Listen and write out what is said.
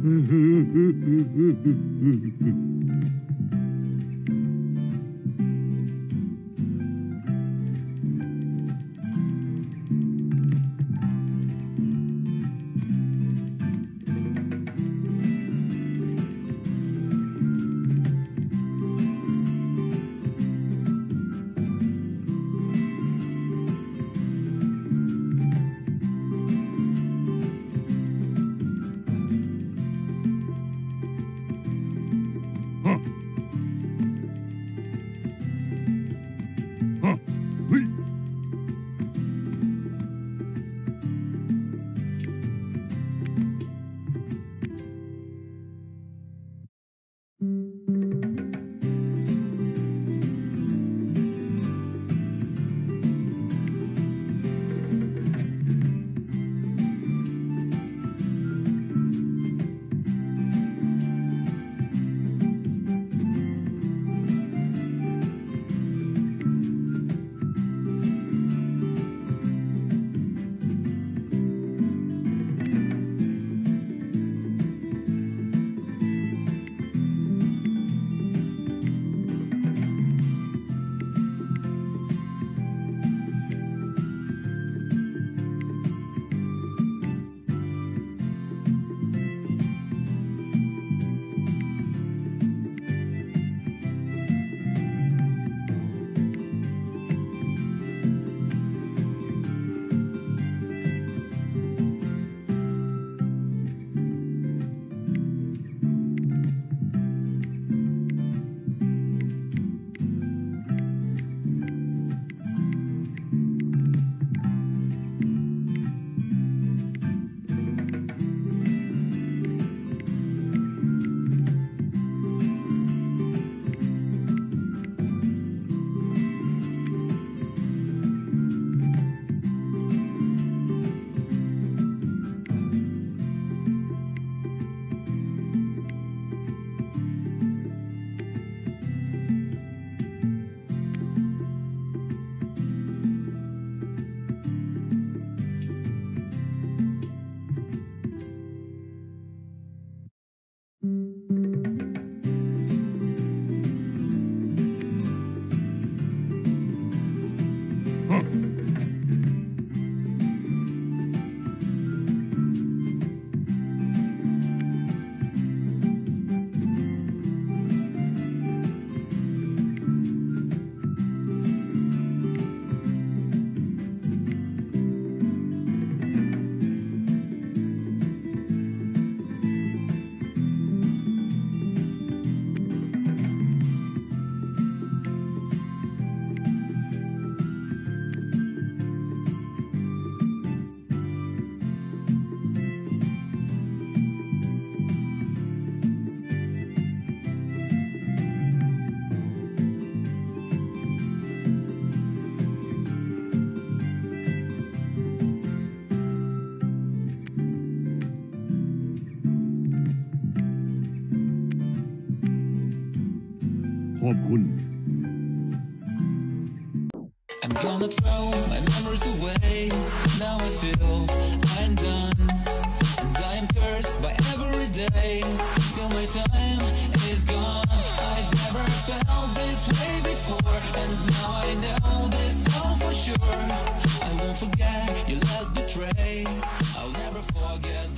ขอบคุณ I'm gonna throw my memories away. Now I feel I'm done, and I am cursed by every day till my time is gone. I've never felt this way before, and now I know this all for sure. I won't forget your last betray. I'll never forget.